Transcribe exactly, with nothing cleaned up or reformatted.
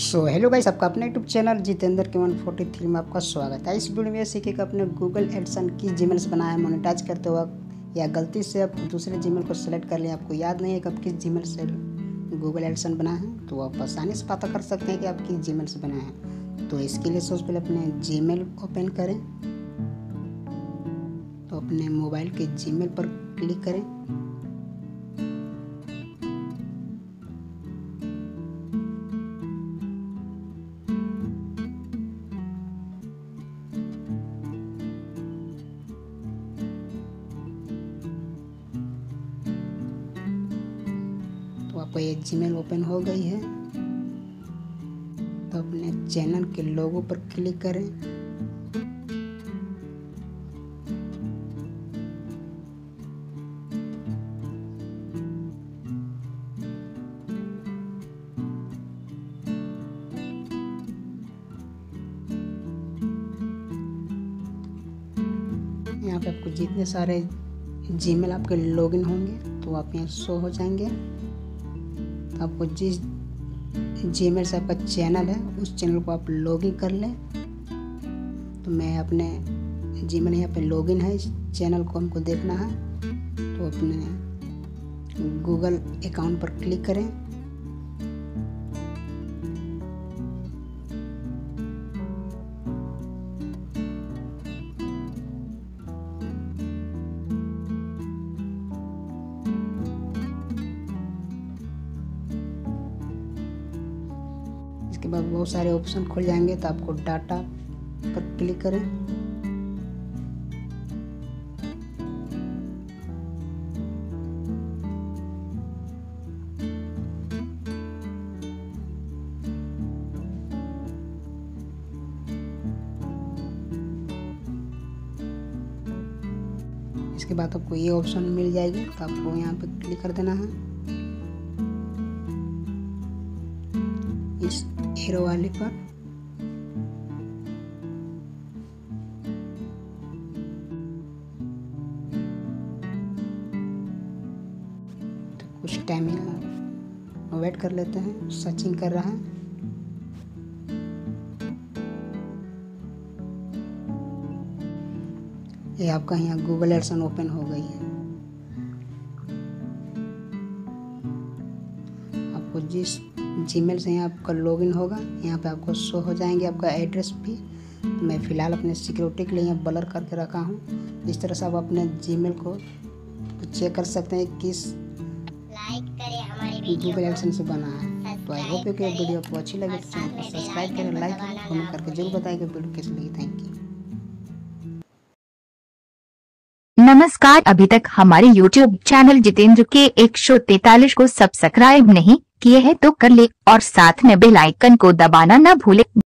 So hello guys, आपका अपने YouTube channel Jitendra के वन फोर्टी थ्री में आपका स्वागत है। इस वीडियो में सीखेगा अपने गूगल एडसन किस जीमेल से बनाया है मोनेटाइज करते वक्त, या गलती से आप दूसरे जीमेल को सेलेक्ट कर लिया, आपको याद नहीं है कि आप किस जीमेल से गूगल एडसन बनाए हैं, तो आप आसानी से पता कर सकते हैं कि आप किस जीमेल से बनाए हैं। तो इसके लिए सबसे पहले अपने जीमेल ओपन करें, तो अपने मोबाइल के जीमेल पर क्लिक करें। तो आपका ये जीमेल ओपन हो गई है, तो अपने चैनल के लोगो पर क्लिक करें। यहाँ पे आपको जितने सारे जीमेल आपके लॉगिन होंगे तो आप यहाँ शो हो जाएंगे। तो आपको जिस जीमेल से आपका चैनल है उस चैनल को आप लॉगिन कर लें। तो मैं अपने जीमेल यहाँ पे लॉगिन है, इस चैनल को हमको देखना है, तो अपने गूगल अकाउंट पर क्लिक करें। इसके बाद बहुत सारे ऑप्शन खुल जाएंगे, तो आपको डाटा पर क्लिक करें। इसके बाद आपको ये ऑप्शन मिल जाएगी, तो आपको यहाँ पे क्लिक कर देना है इस एरो वाले पर। तो कुछ टाइम यहाँ वेट कर लेते हैं, सर्चिंग कर रहा है। ये आपका यहाँ गूगल एडसन ओपन हो गई है। आपको जिस जीमेल से यहाँ आपका लॉगिन होगा यहाँ पे आपको शो हो जाएंगे आपका एड्रेस भी। तो मैं फ़िलहाल अपने सिक्योरिटी के लिए यहाँ ब्लर करके रखा हूँ। इस तरह से आप अपने जीमेल को चेक कर सकते हैं किस गूगल एडसन से बना है। तो आई होप कि वीडियो आपको अच्छी लगे तो चैनल को सब्सक्राइब करें, लाइक करें, कमेंट करके जरूर बताएं कि वीडियो कैसी लगी। Thank you. नमस्कार, अभी तक हमारे यूट्यूब चैनल जितेंद्र के एक सौ तैतालीस को सब्सक्राइब नहीं किए हैं तो कर ले और साथ में बेल आइकन को दबाना न भूले।